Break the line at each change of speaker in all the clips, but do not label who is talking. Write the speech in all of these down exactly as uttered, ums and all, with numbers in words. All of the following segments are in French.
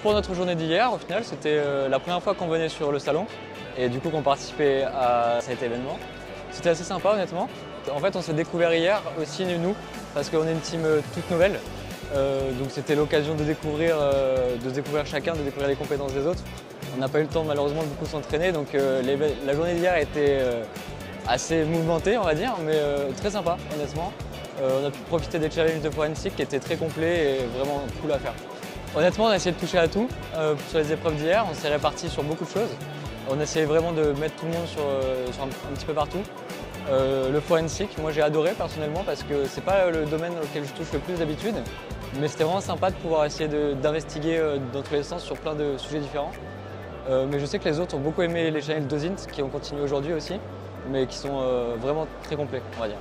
pour notre journée d'hier, au final, c'était euh, la première fois qu'on venait sur le salon et du coup qu'on participait à cet événement. C'était assez sympa honnêtement. En fait, on s'est découvert hier aussi nous, parce qu'on est une team euh, toute nouvelle. Euh, donc c'était l'occasion de découvrir, euh, de découvrir chacun, de découvrir les compétences des autres. On n'a pas eu le temps malheureusement de beaucoup s'entraîner, donc euh, les, la journée d'hier était euh, assez mouvementée on va dire, mais euh, très sympa honnêtement. Euh, on a pu profiter des challenges de forensic qui étaient très complets et vraiment cool à faire. Honnêtement, on a essayé de toucher à tout euh, sur les épreuves d'hier, on s'est répartis sur beaucoup de choses. On a essayé vraiment de mettre tout le monde sur, euh, sur un, un petit peu partout. Euh, le forensic, moi j'ai adoré personnellement parce que c'est pas le domaine auquel je touche le plus d'habitude, mais c'était vraiment sympa de pouvoir essayer d'investiguer euh, dans tous les sens sur plein de sujets différents. Euh, mais je sais que les autres ont beaucoup aimé les challenges d'Ozint qui ont continué aujourd'hui aussi, mais qui sont euh, vraiment très complets, on va dire.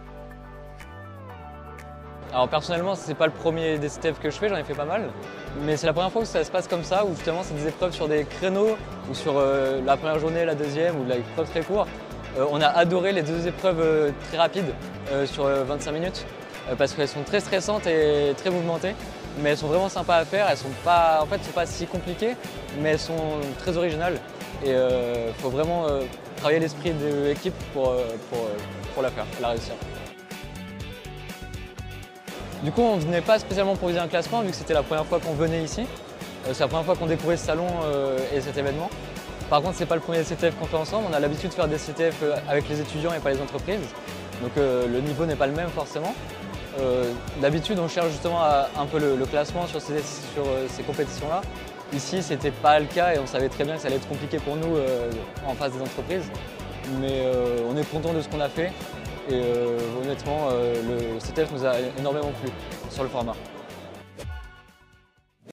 Alors personnellement, c'est pas le premier D C T F que je fais, j'en ai fait pas mal, mais c'est la première fois que ça se passe comme ça, où justement c'est des épreuves sur des créneaux, ou sur euh, la première journée, la deuxième, ou l'épreuve très courte. Euh, on a adoré les deux épreuves euh, très rapides, euh, sur euh, vingt-cinq minutes, euh, parce qu'elles sont très stressantes et très mouvementées, mais elles sont vraiment sympas à faire, elles sont pas, en fait, sont pas si compliquées, mais elles sont très originales, et il euh, faut vraiment euh, travailler l'esprit de l'équipe pour, euh, pour, euh, pour la faire, la réussir. Du coup, on ne venait pas spécialement pour viser un classement, vu que c'était la première fois qu'on venait ici. Euh, c'est la première fois qu'on découvrait ce salon euh, et cet événement. Par contre, ce n'est pas le premier D C T F qu'on fait ensemble. On a l'habitude de faire des D C T F avec les étudiants et pas les entreprises. Donc euh, le niveau n'est pas le même forcément. Euh, D'habitude, on cherche justement à, un peu le, le classement sur ces, sur, euh, ces compétitions-là. Ici, ce n'était pas le cas et on savait très bien que ça allait être compliqué pour nous euh, en face des entreprises. Mais euh, on est content de ce qu'on a fait. Et euh, honnêtement, euh, le C T F nous a énormément plu sur le format.